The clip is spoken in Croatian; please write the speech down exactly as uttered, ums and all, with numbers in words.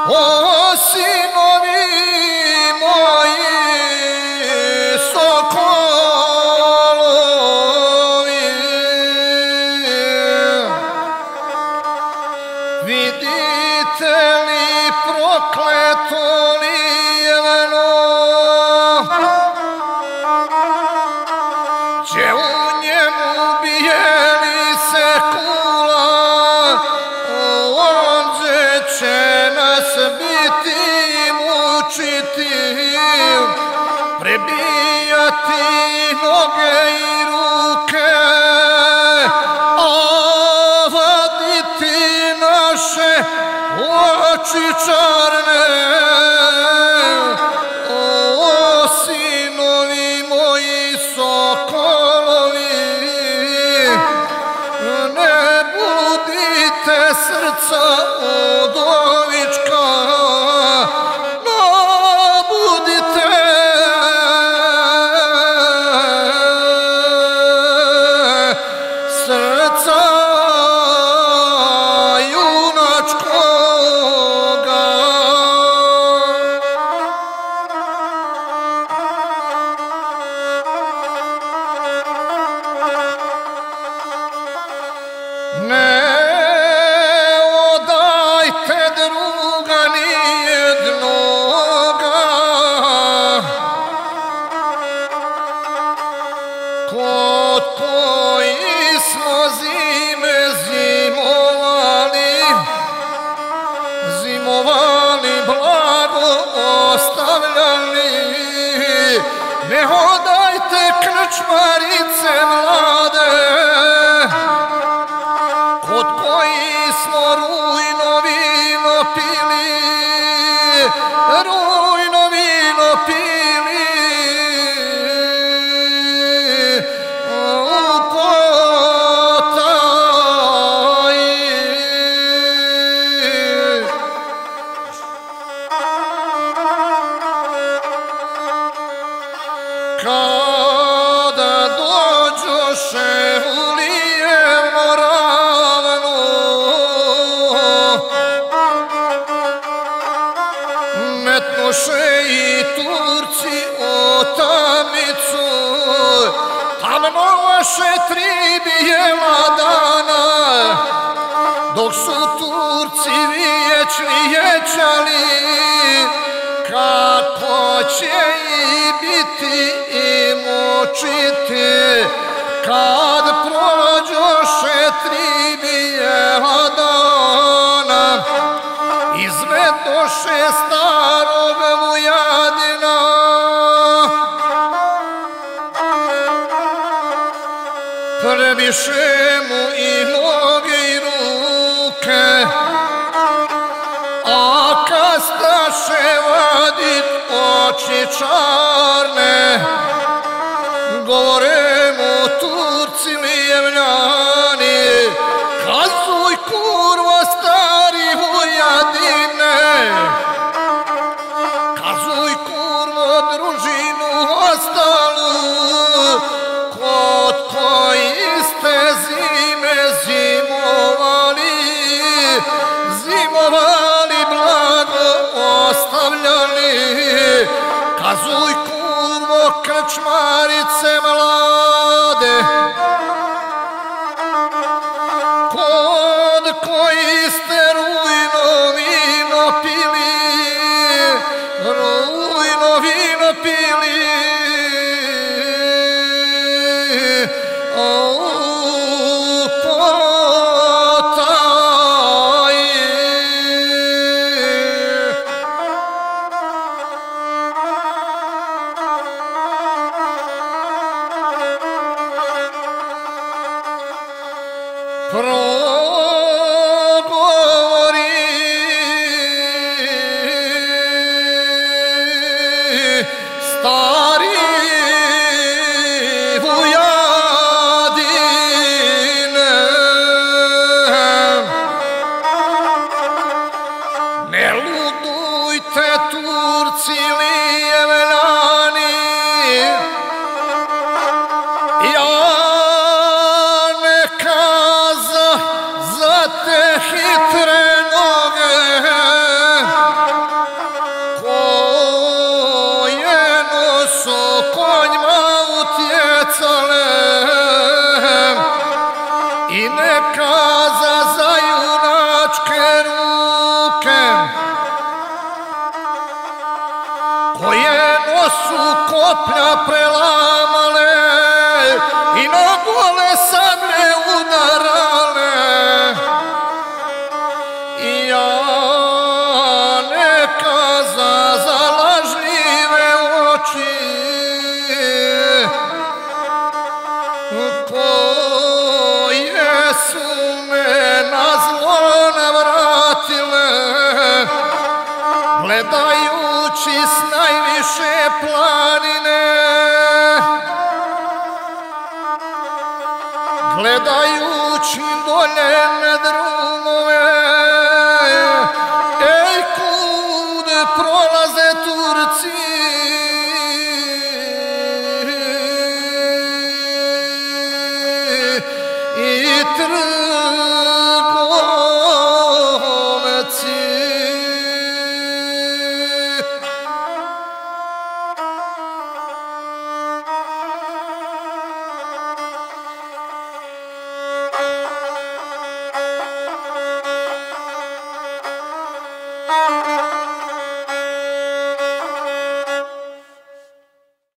O sinovi moji sokolovi, vidite li prokleto lijeveno, će u njemu bijeli se kula, onđe će nas biti mučiti, prebijati noge i ruke, a vaditi naše oči čarne. O sinovi moji sokolovi, ne budite srca udovička, no budite srca junačkoga. Ne odajte druga nijednoga, kod koji smo zime zimovali, zimovali blago ostavljali. Ne odajte krčmarice mlade, kod koji smo rujno vino pili, rujno vino pili. U potaji, kada dođoše u lijevno ravno, metnoše i Turci o tamnicu, tamnoše tri bijela dana, dok su Turci vječni ječali, kako će i biti i mučiti, kad prođoše tri bijela dana, izvedoše starog Vujadina. Prebiše mu i noge i ruke, a kastaše vadit oči čarne, govore mu Turci lijevljani, kazuj kurvo stari Vujadine, kazuj kurvo družinu ostalu, kod koji ste zime zimovali, zimovali blago ostavljali. Kazuj kurvo krčmarice mlade, kod koji ste rujno vino pili, rujno vino pili. U potaji, progovori stari Vujadine. Ne ludujte Turci lijevljani, ja ne kaza za te hitre noge, su koplja prelamale i na gole sablje udarale. I ja neka za zalažljive oči koje su me na zlo navratile, gledajući s najviše planine, gledajući dolje na drumove, ej kud prolaze Turci.